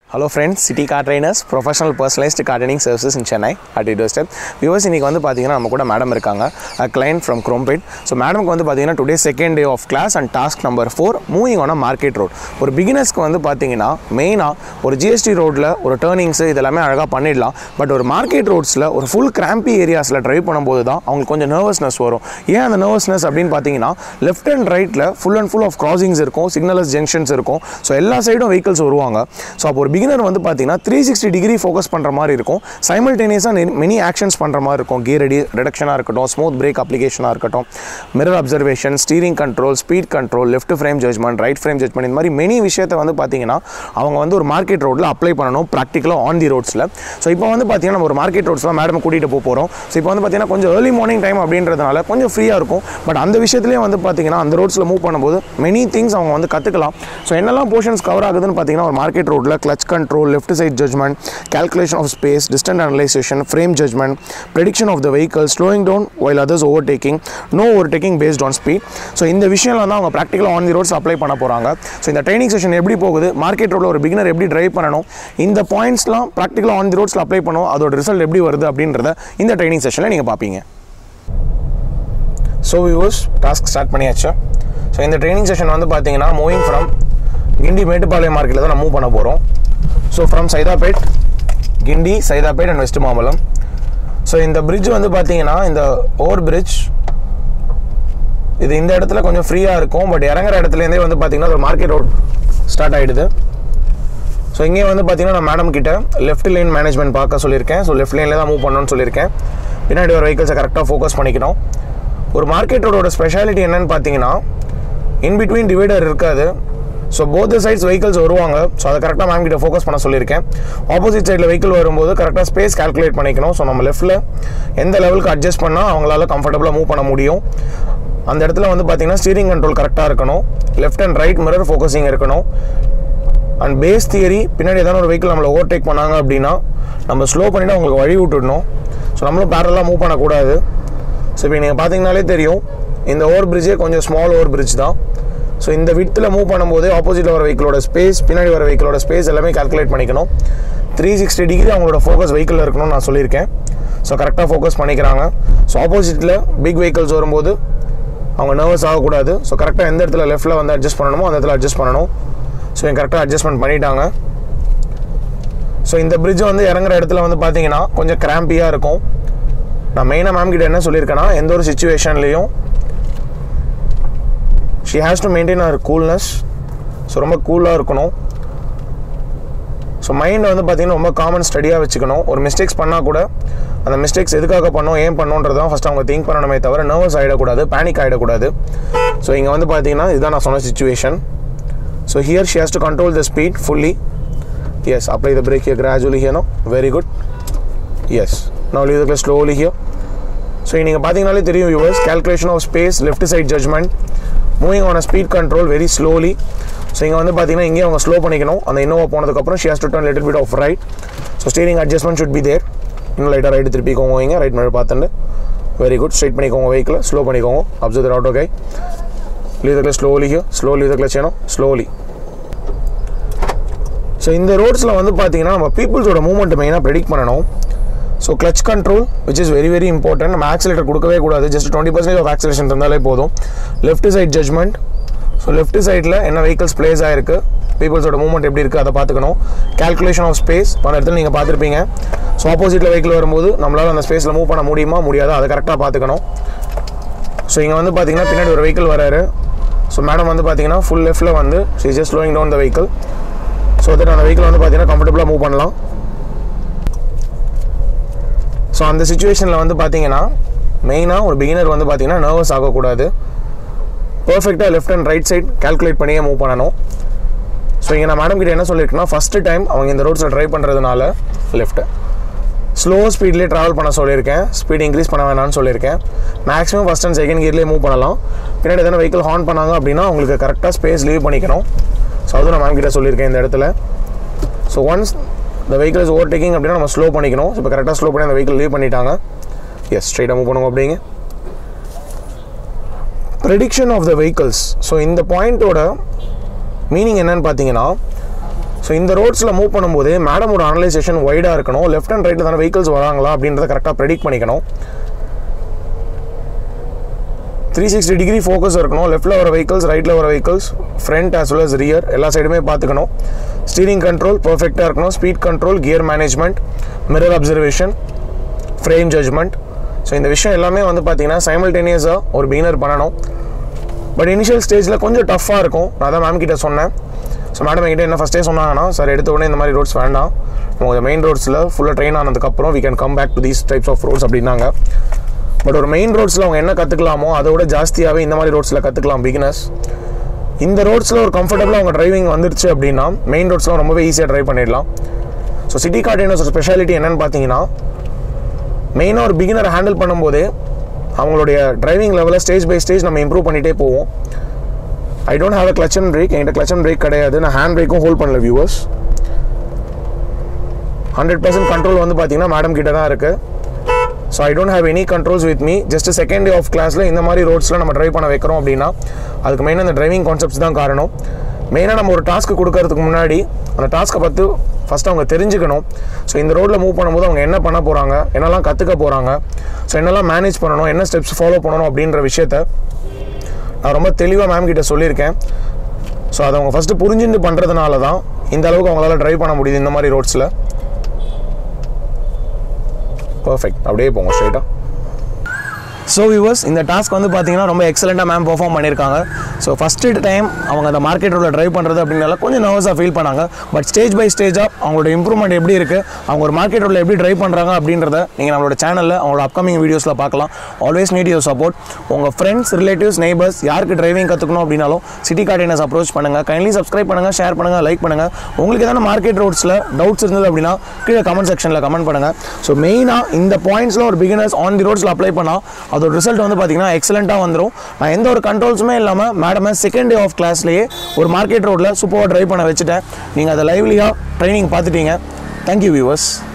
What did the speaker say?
Hello friends, City Car Trainers, professional personalized car training services in Chennai at your doorstep. Viewers, இன்னைக்கு வந்து பாத்தீங்கன்னா நம்ம கூட madam இருக்காங்க, a client from Chromebit. So மேடம்க்கு வந்து பாத்தீங்கன்னா today second day of class and task number 4 moving on a market road. ஒரு beginnersக்கு வந்து பாத்தீங்கன்னா மெயினா ஒரு GST ரோட்ல ஒரு டர்னிங்ஸ் இதெல்லாம் அழகா பண்ணிடலாம். பட் ஒரு மார்க்கெட் ரோட்ஸ்ல ஒரு full crampy ஏரியாஸ்ல டிரைவ் பண்ணும்போது தான் அவங்களுக்கு கொஞ்சம் நர்வஸ்னஸ் வரும். ஏன் அந்த நர்வஸ்னஸ் அப்படினு பாத்தீங்கன்னா லெஃப்ட் அண்ட் ரைட்ல full of crossings இருக்கும், signalers junctions இருக்கும். So எல்லா சைடும் vehicles வருவாங்க. So அப்போ ஒரு beginner வந்து பாத்தீங்கன்னா 360 டிகிரி ஃபோக்கஸ் பண்ற மாதிரி இருக்கும். சைமல்டேனியஸா many actions பண்ற மாதிரி இருக்கும். கியர் ரிடக்ஷனா இருக்கட்டும், ஸ்மூத் பிரேக் அப்ளிகேஷனா இருக்கட்டும், mirror observation, steering control, speed control, left frame judgment, right frame judgment, இந்த மாதிரி many விஷயத்தை வந்து பாத்தீங்கன்னா அவங்க வந்து ஒரு மார்க்கெட் ரோட்ல அப்ளை பண்ணனும் பிராக்டிகலா ஆன் தி ரோட்ஸ்ல. சோ இப்போ வந்து பாத்தீங்கன்னா நம்ம ஒரு மார்க்கெட் ரோட்ஸ்ல மேடம் கூட்டிட்டு போறோம். சோ இப்போ வந்து பாத்தீங்கன்னா கொஞ்சம் early morning டைம் அப்படின்றதுனால கொஞ்சம் ஃப்ரீயா இருக்கும். பட் அந்த விஷயத்திலேயே வந்து பாத்தீங்கன்னா அந்த ரோட்ஸ்ல மூவ் பண்ணும்போது many things அவங்க வந்து கத்துக்கலாம். சோ என்னெல்லாம் போர்ஷன்ஸ் கவர் ஆகுதுன்னு பாத்தீங்கன்னா ஒரு மார்க்கெட் ரோட்ல clutch control, left side judgment, calculation of space, distance analyzation, frame judgment, prediction of the vehicle, slowing down while others overtaking, no overtaking based on speed. So இந்த விஷயம்லாம் தான் அவங்க practical on the roads apply பண்ண போறாங்க. So இந்த training session எப்படி போகுது, market ரோட்ல ஒரு beginner எப்படி டிரைவ் பண்ணனும், இந்த பாயிண்ட்ஸ்லாம் practical on the roadsல அப்ளை பண்ணுவோம், அதோட ரிசல்ட் எப்படி வருது அப்படின்றத இந்த training sessionல நீங்க பாப்பீங்க. So viewers, task ஸ்டார்ட் பண்ணியாச்சு. So இந்த training session வந்து பாத்தீங்கன்னா மூவிங் from கிண்டி மேட்டுப்பாளையம் மார்க்கெட்ல தான் நம்ம மூவ் பண்ண போறோம். So from Saidapet, Gindi, Saidapet and West Mamalam. So இந்த bridge வந்து பாத்தீங்கன்னா இந்த ஓவர் bridge இது இந்த இடத்துல கொஞ்சம் ஃப்ரீயா இருக்கும். பட் இறங்குற இடத்துல இருந்தே வந்து பாத்தீங்கன்னா ஒரு மார்க்கெட் ரோட் ஸ்டார்ட் ஆயிடுது. ஸோ இங்கே வந்து பாத்தீங்கன்னா நான் மேடம் கிட்ட லெஃப்ட் லைன் மேனேஜ்மெண்ட் பார்க்க சொல்லியிருக்கேன். ஸோ லெஃப்ட் லைன்ல தான் மூவ் பண்ணணும்னு சொல்லியிருக்கேன். பின்னாடி ஒரு வெஹிக்கிள்ஸை கரெக்டாக ஃபோக்கஸ் பண்ணிக்கணும். ஒரு மார்க்கெட் ரோடோட ஸ்பெஷாலிட்டி என்னன்னு பார்த்தீங்கன்னா இன் பிட்வீன் டிவைடர் இருக்காது. ஸோ போத் சைட்ஸ் வெஹிக்கிள்ஸ் வருவாங்க. ஸோ அதை கரெக்டாக மேம் கிட்ட ஃபோக்கஸ் பண்ண சொல்லியிருக்கேன். ஆப்போசிட் சைடில் வெஹிக்கிள் வரும்போது கரெக்டாக ஸ்பேஸ் கால்குலேட் பண்ணிக்கணும். ஸோ நம்ம லெஃப்ட்டில் எந்த லெவலுக்கு அட்ஜஸ்ட் பண்ணால் அவங்களால கம்ஃபர்டபுளாக மூவ் பண்ண முடியும். அந்த இடத்துல வந்து பார்த்தீங்கன்னா ஸ்டீரிங் கண்ட்ரோல் கரெக்டாக இருக்கணும். Left and right mirror focusing இருக்கணும். அண்ட் பேஸ் தியரி பின்னாடி ஏதாவது ஒரு வெஹிக்கிள் நம்மளை ஓவர்டேக் பண்ணாங்க அப்படின்னா நம்ம ஸ்லோ பண்ணிவிட்டு அவங்களுக்கு வழி விட்டுடணும். ஸோ நம்மளும் பேரலாக மூவ் பண்ணக்கூடாது. ஸோ இப்போ நீங்கள் பார்த்தீங்கனாலே தெரியும் இந்த ஓவர் பிரிட்ஜே கொஞ்சம் ஸ்மால் ஓவர் பிரிட்ஜ் தான். ஸோ இந்த வித்தில் மூவ் பண்ணும்போது ஆப்போசிட்டில் வர வெஹிக்கிளோட ஸ்பேஸ், பின்னாடி வர வெஹிக்கிளோட ஸ்பேஸ் எல்லாமே கால்குலேட் பண்ணிக்கணும். 360 டிகிரி அவங்களோட ஃபோக்கஸ் வெஹிக்கிள் இருக்கணும்னு நான் சொல்லியிருக்கேன். ஸோ கரெக்டாக ஃபோக்கஸ் பண்ணிக்கிறாங்க. ஸோ ஆப்போசிட்டில் பிக் வெஹிக்கிள்ஸ் வரும்போது அவங்க நர்வஸ் ஆகக்கூடாது. ஸோ கரெக்டாக எந்த இடத்துல லெஃப்ட்டில் வந்து அட்ஜஸ்ட் பண்ணணுமோ அந்த இடத்துல அட்ஜஸ்ட் பண்ணணும். ஸோ இங்கே கரெக்டாக அட்ஜஸ்ட்மெண்ட் பண்ணிட்டாங்க. ஸோ இந்த பிரிட்ஜ் வந்து இறங்குற இடத்துல வந்து பார்த்தீங்கன்னா கொஞ்சம் கிராம்பியாக இருக்கும். நான் மெயினாக மேம் கிட்ட என்ன சொல்லியிருக்கேன்னா எந்த ஒரு சிச்சுவேஷன்லேயும் she has to maintain her coolness. So ரொம்ப கூலாக இருக்கணும். ஸோ மைண்டை வந்து பார்த்தீங்கன்னா ரொம்ப காமன் ஸ்டடியாக வச்சுக்கணும். ஒரு மிஸ்டேக்ஸ் பண்ணால் கூட அந்த மிஸ்டேக்ஸ் எதுக்காக பண்ணோம், ஏன் பண்ணோன்றது தான் ஃபஸ்ட் அவங்க திங்க் பண்ணணுமே தவிர நர்வஸ் ஆகிடக்கூடாது, பேனிக் ஆகிடக்கூடாது. ஸோ இங்கே வந்து பார்த்தீங்கன்னா இதுதான் நான் சொன்ன சிச்சுவேஷன். So here she has to control the speed fully. Yes, apply the brake here gradually here, no? Very good. Yes. Now leave the clutch slowly here. So நீங்கள் பார்த்தீங்கனாலே தெரியும் viewers, calculation of space, left side judgment, moving on a speed control very slowly. So இங்கே வந்து பார்த்தீங்கன்னா இங்கே அவங்க slow பண்ணிக்கணும். அந்த இன்னோவா போனதுக்கப்புறம் she has to turn little bit of right. So steering adjustment should be there. இன்னும் லைட்டாக ரைட்டு திருப்பிக்கோங்க, வைங்க ரைட் மேலே பார்த்துட்டு வெரி குட். ஸ்ட்ரைட் பண்ணிக்கோங்க வெஹிக்கில், ஸ்லோ பண்ணிக்கோங்க. Observe the auto guy. Leave the clutch slowly here, slowly leave the clutch வேணும் slowly. So இந்த ரோட்ஸில் வந்து பார்த்தீங்கன்னா நம்ம பீப்புள்ஸோட மூவ்மெண்ட் மெயினாக ப்ரெடிக்ட் பண்ணணும். So clutch control which is very important. நம்ம ஆக்சிலேட்டர் கொடுக்கவே கூடாது. ஜஸ்ட் 20% ஆஃப் ஆக்சிலேஷன் இருந்தாலே போதும். Left side judgement. So left சைடில் என்ன வெஹிக்கிள்ஸ் பிளேஸ் ஆயிருக்கு, பீப்புள்ஸோட மூவ்மெண்ட் எப்படி இருக்குது அதை பார்த்துக்கணும். கால்குலேஷன் ஆஃப் ஸ்பேஸ் பல இடத்துல நீங்கள் பார்த்துருப்பீங்க. ஸோ ஆப்போசிட்டில் வெஹிக்கிள் வரும்போது நம்மளால் அந்த ஸ்பேஸில் மூவ் பண்ண முடியுமா முடியாதா அதை கரெக்டாக பார்த்துக்கணும். ஸோ இங்கே வந்து பார்த்தீங்கன்னா பின்னாடி ஒரு வெஹிக்கிள் வராரு. ஸோ மேடம் வந்து பார்த்தீங்கன்னா ஃபுல் லெஃப்ட்டில் வந்து she is just slowing down the vehicle. So that அந்த வெஹிக்கிள் வந்து பார்த்தீங்கன்னா கம்ஃபர்டபுளாக மூவ் பண்ணலாம். ஸோ அந்த சிச்சுவேஷனில் வந்து பார்த்தீங்கன்னா மெயினாக ஒரு பிகினர் வந்து பார்த்தீங்கன்னா நர்வஸ் ஆகக்கூடாது. பர்ஃபெக்டாக left and right side calculate பண்ணியே மூவ் பண்ணணும். ஸோ இங்கே நான் மேடம் கிட்ட என்ன சொல்லியிருக்கேன்னா ஃபஸ்ட்டு டைம் அவங்க இந்த ரோட்ஸில் ட்ரைவ் பண்ணுறதுனால லெஃப்ட்டு ஸ்லோ ஸ்பீட்லேயே ட்ராவல் பண்ண சொல்லியிருக்கேன். ஸ்பீட் இன்க்ரீஸ் பண்ண வேணாம்னு சொல்லியிருக்கேன். மேக்ஸிமம் ஃபஸ்ட் அண்ட் செகண்ட் கியர்லேயே மூவ் பண்ணலாம். பின்னாடி எதனா வெஹிக்கிள் ஹார்ன் பண்ணாங்க அப்படின்னா உங்களுக்கு கரெக்டாக ஸ்பேஸ் லீவ் பண்ணிக்கணும். ஸோ அதுவும் நான் மேம் கிட்ட சொல்லியிருக்கேன் இந்த இடத்துல. So once the vehicle is overtaking அப்படின்னா நம்ம ஸ்லோ பண்ணிக்கணும். இப்போ கரெக்டாக ஸ்லோ பண்ணி அந்த வெஹிக்கிள் லீவ் பண்ணிட்டாங்க. எஸ் ஸ்ட்ரைட்டாக மூவ் பண்ணுவோம் அப்படிங்க. Prediction of the vehicles. So இந்த பாயிண்ட்டோட மீனிங் என்னன்னு பார்த்தீங்கன்னா ஸோ இந்த ரோட்ஸில் மூவ் பண்ணும்போது மேடமோட அனலைசேஷன் வைடாக இருக்கணும். லெஃப்ட் அண்ட் ரைட்டில் தானே வெஹிக்கிள்ஸ் வராங்களா அப்படின்றத கரெக்டாக ப்ரெடிக்ட் பண்ணிக்கணும். 360 டிகிரி ஃபோக்கஸ் இருக்கணும். லெஃப்ட்டில் வர வெஹிக்கிள்ஸ், ரைட்டில் வர vehicles, front as well as rear எல்லா சைடுமே பார்த்துக்கணும். ஸ்டீரிங் கண்ட்ரோல் பர்ஃபெக்டாக இருக்கணும். Speed control, gear management, mirror observation, frame judgement. So இந்த விஷயம் எல்லாமே வந்து பார்த்தீங்கன்னா சைமல்டேனியஸாக ஒரு பிகினர் பண்ணணும். பட் இனிஷியல் ஸ்டேஜில் கொஞ்சம் டஃப்பாக இருக்கும். நான் தான் மேம் கிட்ட சொன்னேன். ஸோ மேடம் என்கிட்ட என்ன ஃபஸ்ட்டே சொன்னாங்கன்னா, சார் எடுத்த உடனே இந்த மாதிரி ரோட்ஸ் வேண்டாம், உங்கள் மெயின் ரோட்ஸில் ஃபுல்லாக ட்ரெயின் ஆனதுக்கப்புறம் we can come back to these types of roads அப்படின்னாங்க. பட் ஒரு மெயின் ரோட்ஸில் அவங்க என்ன கற்றுக்கலாமோ அதோட ஜாஸ்தியாகவே இந்த மாதிரி ரோட்ஸில் கற்றுக்கலாம் பிகினர்ஸ். இந்த ரோட்ஸில் ஒரு கம்ஃபர்டபுளாக அவங்க டிரைவிங் வந்துருச்சு அப்படின்னா மெயின் ரோட்ஸ்லாம் ரொம்பவே ஈஸியாக ட்ரைவ் பண்ணிடலாம். ஸோ சிட்டி கார்டினோட ஸ்பெஷாலிட்டி என்னென்னு பார்த்தீங்கன்னா, மெயினாக ஒரு பிகினரை ஹேண்டில் பண்ணும்போதே அவங்களுடைய டிரைவிங் லெவலில் ஸ்டேஜ் பை ஸ்டேஜ் நம்ம இம்ப்ரூவ் பண்ணிகிட்டே போவோம். I don't have a clutch and brake. என்கிட்ட கிளச் அண்ட் பிரேக் கிடையாது. நான் ஹேண்ட் பிரேக்கும் ஹோல்ட் பண்ணல வியூவர்ஸ். 100% கண்ட்ரோல் வந்து பார்த்தீங்கன்னா மேடம் கிட்ட தான் இருக்குது. So I don't have any controls with me. Just second day of கிளாஸில் இந்த மாதிரி ரோட்ஸில் நம்ம ட்ரைவ் பண்ண வைக்கிறோம் அப்படின்னா அதுக்கு மெயினாக இந்த டிரைவிங் கான்செப்ட்ஸ் தான் காரணம். மெயினாக நம்ம ஒரு டாஸ்க்கு கொடுக்கறதுக்கு முன்னாடி அந்த டாஸ்க்கை பார்த்து ஃபஸ்ட்டு அவங்க தெரிஞ்சுக்கணும். ஸோ இந்த ரோட்டில் மூவ் பண்ணும்போது அவங்க என்ன பண்ண போகிறாங்க, என்னெல்லாம் கற்றுக்க போகிறாங்க, ஸோ என்னெல்லாம் மேனேஜ் பண்ணணும், என்ன ஸ்டெப்ஸ் ஃபாலோ பண்ணணும் அப்படின்ற விஷயத்த நான் ரொம்ப தெளிவாக மேம் கிட்ட சொல்லியிருக்கேன். ஸோ அதை அவங்க ஃபஸ்ட்டு புரிஞ்சுட்டு பண்ணுறதுனால தான் இந்த அளவுக்கு அவங்களால ட்ரைவ் பண்ண முடியுது இந்த மாதிரி ரோட்ஸில். பர்ஃபெக்ட். அப்படியே போங்க ஸ்ட்ரைட்டாக. ஸோ வியூவர்ஸ், இந்த டாஸ்க் வந்து பார்த்தீங்கன்னா ரொம்ப எக்ஸலண்ட்டாக மேம் பெர்ஃபார்ம் பண்ணியிருக்காங்க. ஸோ ஃபஸ்ட்டு டைம் அவங்க அந்த மார்க்கெட் ரோட்டில் ட்ரைவ் பண்ணுறது அப்படின்னால கொஞ்சம் நர்வஸாக ஃபீல் பண்ணாங்க. பட் ஸ்டேஜ் பை ஸ்டேஜாக அவங்களோட இம்ப்ரூவ்மெண்ட் எப்படி இருக்குது, அவங்க ஒரு மார்க்கெட் ரோட்டில் எப்படி ட்ரைவ் பண்ணுறாங்க அப்படின்றத நீங்கள் நம்மளோட சேனலில் அவங்களோட அப்கமிங் வீடியோஸில் பார்க்கலாம். Always need your support. உங்கள் ஃப்ரெண்ட்ஸ், ரிலேட்டிவ்ஸ், நெய்பர்ஸ் யாருக்கு டிரைவிங் கற்றுக்கணும் அப்படின்னாலும் சிட்டி கார்டினர்ஸ் அப்ரோச் பண்ணுங்கள். கைண்ட்லி சப்ஸ்கிரைப் பண்ணுங்கள், ஷேர் பண்ணுங்கள், லைக் பண்ணுங்கள். உங்களுக்கு எதனா மார்க்கெட் ரோட்ஸில் டவுட்ஸ் இருந்தது அப்படின்னா கீழே கமெண்ட் செக்ஷனில் கமெண்ட் பண்ணுங்கள். ஸோ மெயினாக இந்த பாயிண்ட்ஸில் ஒரு பிகினர்ஸ் ஆன் தி ரோட்ஸில் அப்ளை பண்ணால் அதோட ரிசல்ட் வந்து பார்த்தீங்கன்னா எக்ஸலண்ட்டாக வந்துடும். நான் எந்த ஒரு கண்ட்ரோல்ஸுமே இல்லாமல் மேடமை செகண்ட் டே ஆஃப் கிளாஸ்லேயே ஒரு மார்க்கெட் ரோட்டில் சூப்பராக ட்ரைவ் பண்ண வச்சுட்டேன். நீங்கள் அதை லைவ்லியாக ட்ரைனிங் பார்த்துட்டீங்க. Thank you viewers.